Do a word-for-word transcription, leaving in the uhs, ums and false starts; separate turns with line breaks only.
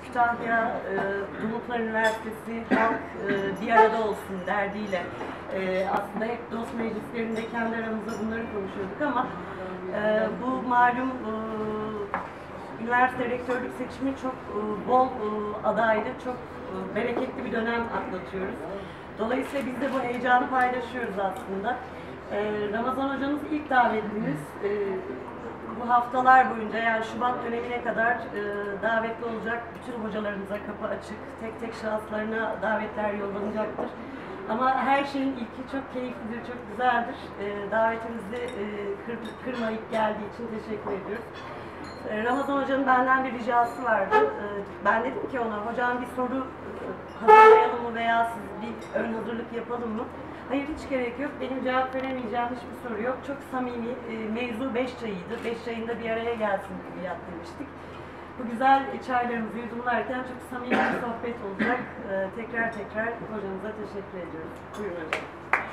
Kütahya e, Dumlupınar Üniversitesi halk e, bir arada olsun derdiyle e, aslında hep dost meclislerinde kendi aramızda bunları konuşuyorduk ama e, bu malum e, üniversite rektörlük seçimi çok e, bol e, adaylı, çok e, bereketli bir dönem atlatıyoruz. Dolayısıyla biz de bu heyecanı paylaşıyoruz aslında. E, Ramazan hocamız ilk davetlimiz. E, Bu haftalar boyunca, yani Şubat dönemine kadar e, davetli olacak bütün hocalarımıza kapı açık, tek tek şahıslarına davetler yollanacaktır. Ama her şeyin ilki çok keyiflidir, çok güzeldir. E, davetimizi e, kır, kırmayıp geldiği için teşekkür ediyoruz. E, Ramazan Hoca'nın benden bir ricası vardı. E, ben dedim ki ona, hocam bir soru e, hazırlayalım mı veya siz bir ön hazırlık yapalım mı? Hayır, hiç gerek yok. Benim cevap veremeyeceğim hiçbir soru yok. Çok samimi, e, mevzu beş çayıydı. Beş çayında bir araya gelsin gibi yap demiştik. Bu güzel çaylarımızı yudumlarken çok samimi bir sohbet olacak. E, tekrar tekrar hocamıza teşekkür ediyoruz. Buyurun hocam.